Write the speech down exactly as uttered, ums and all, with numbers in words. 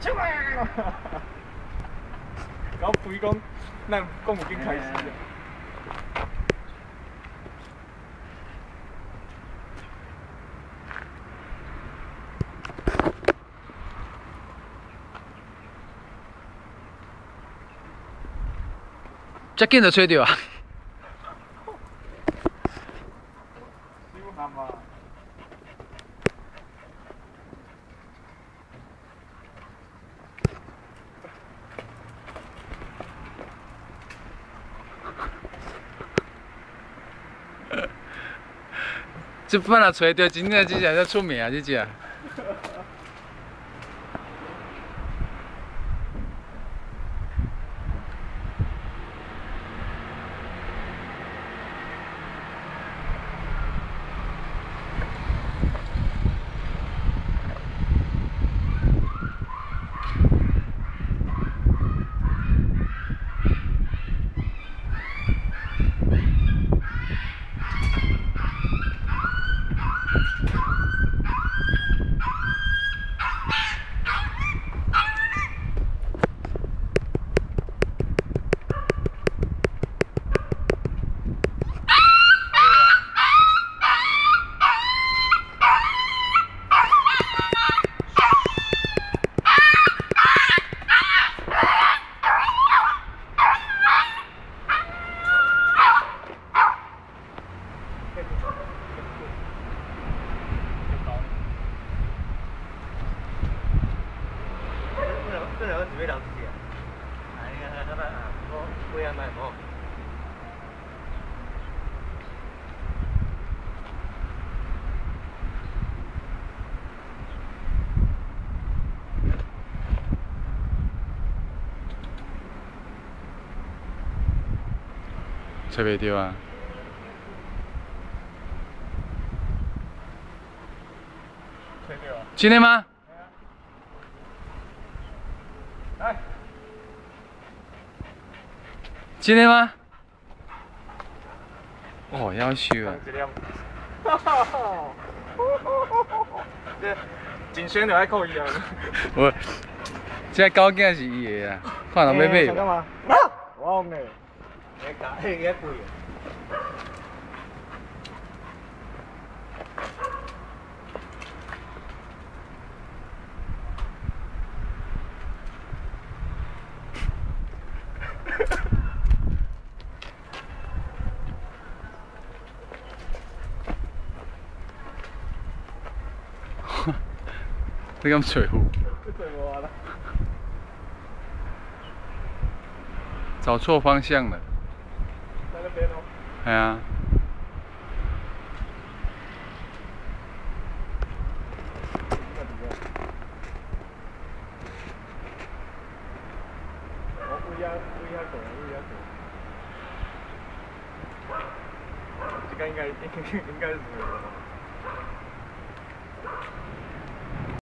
出来！搞肥讲，咱讲已经开始了。 遮紧就吹到啊！ 小喊嘛。 这本来吹到，真正这只才出名啊！这只。 这两个准备两只鸡，哎呀，那那我不要买么？ 吹袂到啊！ 吹到啊！ 真的吗？ 来， 真的吗？哦，夭寿啊！ 哈哈哈！这真选就爱靠伊啊！ 我这狗囝是伊的啊，看人要买干无？ 嘛？我讲嘞，你假，你贵啊！ 你咁吹呼？ 吹我了。 找错方向了。 在那边哦。 哎呀。 我乌鸦，乌鸦狗，乌鸦狗。这个应该应该应该是。